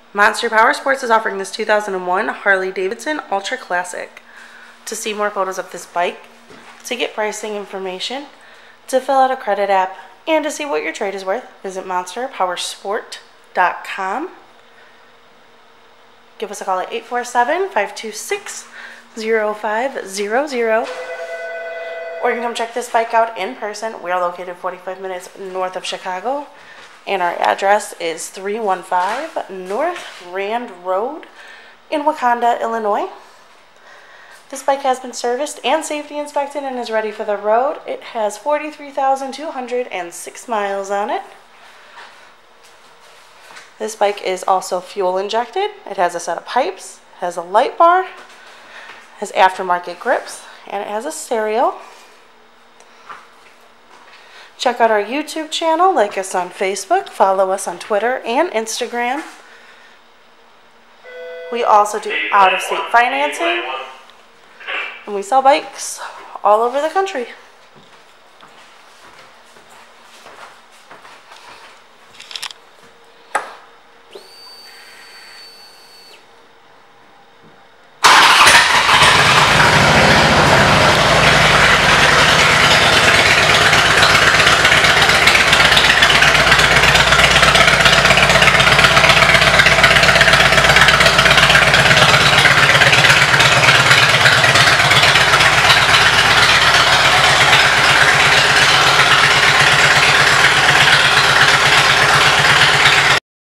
Monster Powersports is offering this 2001 Harley-Davidson Ultra Classic. To see more photos of this bike, to get pricing information, to fill out a credit app, and to see what your trade is worth, visit monsterpowersport.com. Give us a call at 847-526-0500. Or you can come check this bike out in person. We are located 45 minutes north of Chicago. And our address is 315 North Rand Road in Wauconda, Illinois. This bike has been serviced and safety inspected and is ready for the road. It has 43,206 miles on it. This bike is also fuel injected. It has a set of pipes, has a light bar, has aftermarket grips, and it has a stereo. Check out our YouTube channel, like us on Facebook, follow us on Twitter and Instagram. We also do out-of-state financing, and we sell bikes all over the country.